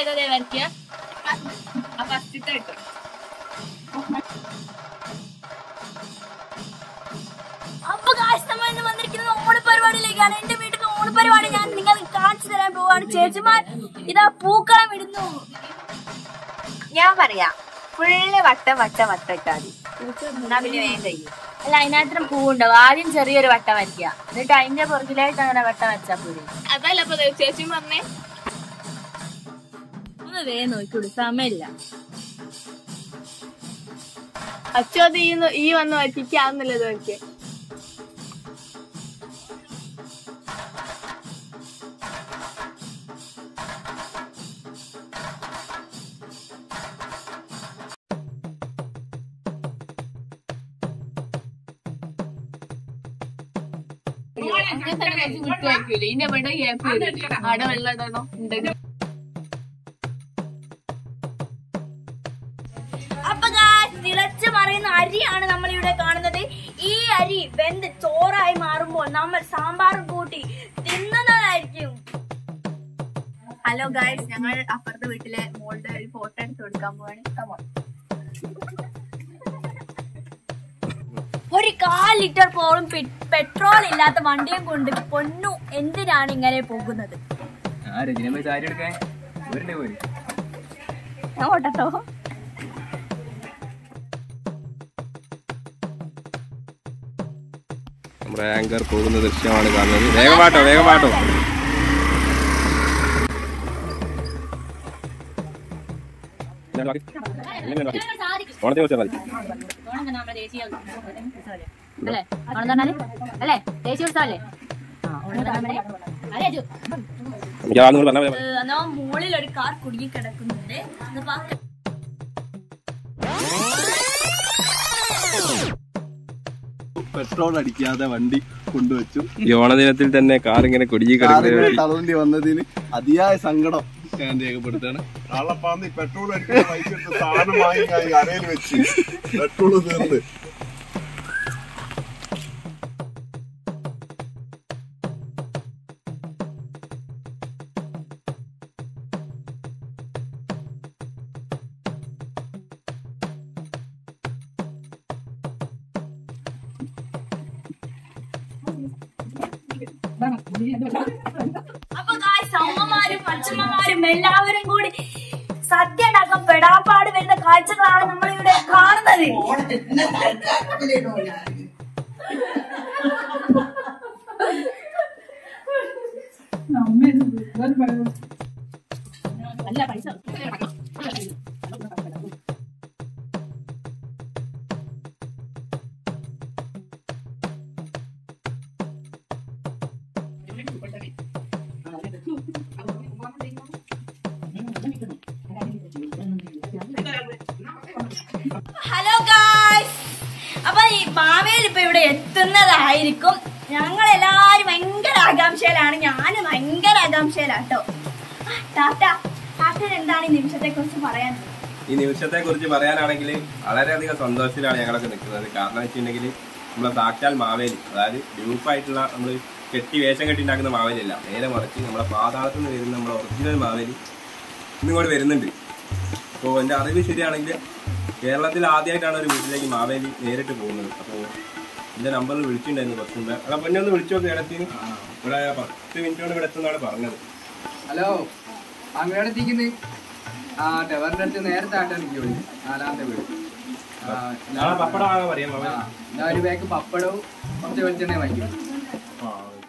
ഏതാ വരയ്ക്കുക? ഫസ്റ്റത്തെ കിട്ടും. അപ്പൊ നമ്മൾ ഇന്ന് വന്നിരിക്കുന്നത് ഓണപരിപാടിയിലേക്കാണ്. എന്റെ വീട്ടിൽ ഓണപരിപാടി ഞാൻ നിങ്ങൾക്ക് കാണിച്ചു തരാൻ പോവാണ്. ചേച്ചിമാർ ഇതാ പൂക്കളം ഇടുന്നു. ഞാൻ പറയാം, ഫുള്ള് വട്ടം വട്ടം വട്ടം ഇട്ടാൽ എന്നാ പിന്നെ വേഗം കഴിയും. അല്ല, അതിനകത്തും പൂവുണ്ടാവും. ആദ്യം ചെറിയൊരു വട്ടം വരയ്ക്കുക, എന്നിട്ട് അതിന്റെ പുറകിലായിട്ട് അങ്ങനെ വട്ടം വരച്ചാൽ പോലും. അതല്ല അപ്പൊ ചേച്ചി പറഞ്ഞേ, ഒന്ന് വേഗം നോക്കിക്കൂടി, സമയമില്ല. അച്ഛൻ അത് ഈ വന്ന് വറ്റിക്കാന്നുള്ളത് നോക്കിയേ. വിട്ടുവായിരിക്കൂലേ ഇതിന്റെ ഇവിടെ അവിടെ വെള്ളം ഇടണോ ഉണ്ടെങ്കിൽ. അപ്പൊ തിളച്ചു മറിയുന്ന അരിയാണ് നമ്മളിവിടെ കാണുന്നത്. ഈ അരി വെന്ത് ചോറായി മാറുമ്പോൾ നമ്മൾ സാമ്പാറും കൂട്ടി തിന്നുന്നതായിരിക്കും. ഹലോ ഗായ്സ്, ഞങ്ങൾ അപ്പുറത്തെ വീട്ടിലെ മോളുടെ ഒരു ഫോട്ടോ എടുത്ത് കൊടുക്കാൻ പോവാണ്. ഒരു 1/4 ലിറ്റർ പോലും പെട്രോൾ ഇല്ലാത്ത വണ്ടിയും കൊണ്ട് പൊന്നു എന്തിനാണ് ഇങ്ങനെ പോകുന്നത്? ഓട്ടോ നമ്മുടെ ആങ്കർ പോകുന്ന ദൃശ്യമാണ് കാണുന്നത്. വേഗമാട്ടോ വേഗമാട്ടോ. ഓണത്തെ കുറിച്ച് മതി. മുകളിൽ ഒരു കാർ കുടുങ്ങി കിടക്കുന്നുണ്ട്. പെട്രോൾ അടിക്കാതെ വണ്ടി കൊണ്ടുവച്ചു. ഈ ഓണദിനത്തിൽ തന്നെ കാർ ഇങ്ങനെ കുടുങ്ങി തളവേണ്ടി വന്നതിന് അതിയായ സങ്കടം ഞാൻ രേഖപ്പെടുത്താണ്. കള്ളപ്പാന്തി പെട്രോൾ അടിക്കുന്ന പൈസ എടുത്ത് സാധനം വാങ്ങി അരയിൽ വെച്ച് പെട്രോൾ തീർന്ന്. അപ്പൊ അമ്മമാരും അച്ഛമ്മമാരും എല്ലാവരും കൂടി സദ്യ ഉണ്ടാക്കാൻ പെടാപ്പാട് വരുന്ന കാഴ്ചകളാണ് നമ്മളിവിടെ കാണുന്നത്. അല്ല പൈസ ഹലോ ഗായ്സ്, അപ്പൊ ഈ മാവേലി ഇപ്പൊ ഇവിടെ എത്തുന്നതായിരിക്കും. ഞങ്ങൾ എല്ലാരും ഭയങ്കര ആകാംക്ഷയിലാണ്. ഞാനും ഭയങ്കര ആകാംക്ഷയിലാട്ടോ. ടാറ്റ എന്താണ് ഈ നിമിഷത്തെ കുറിച്ച് പറയാൻ? ഈ നിമിഷത്തെ കുറിച്ച് പറയാനാണെങ്കിൽ വളരെയധികം സന്തോഷത്തിലാണ് ഞങ്ങളൊക്കെ നിൽക്കുന്നത്. കാരണം വെച്ചിട്ടുണ്ടെങ്കിൽ നമ്മളെ സാക്ഷാൽ മാവേലി, അതായത് ഗ്രൂപ്പായിട്ടുള്ള നമ്മൾ വേഷം കെട്ടി ഉണ്ടാക്കുന്ന മാവേലിയല്ല, നേരെ മറിച്ച് നമ്മളെ പാതാളത്തിൽ നിന്ന് വരുന്ന നമ്മളെ ഒറിജിനൽ മാവേലി ഇന്നിങ്ങോട്ട് വരുന്നുണ്ട്. അപ്പോൾ എൻ്റെ അറിവ് ശരിയാണെങ്കിൽ കേരളത്തിൽ ആദ്യമായിട്ടാണ് ഒരു വീട്ടിലേക്ക് മാവേലി നേരിട്ട് പോകുന്നത്. അപ്പോൾ എൻ്റെ നമ്പറിൽ വിളിച്ചിട്ടുണ്ടായിരുന്നു കുറച്ച് മുമ്പ്. അതാ പൊന്നെ ഒന്ന് വിളിച്ചു നോക്കി ഇടത്തിന്. ഇവിടെ 10 മിനിറ്റ് കൊണ്ട് ഇവിടെ എത്തുന്നതാണ് പറഞ്ഞത്. ഹലോ, അങ്ങോട്ട് എത്തിക്കുന്നത് ടവറിൻ്റെ അടുത്ത് നേരത്തെ ആട്ടാൻ വിളിക്കും. 4ാമത്തെ വീട്. പപ്പടം പറയാം. ഒരു ബാഗ് പപ്പടവും കുറച്ച് വെളിച്ചെണ്ണ വാങ്ങിക്കും.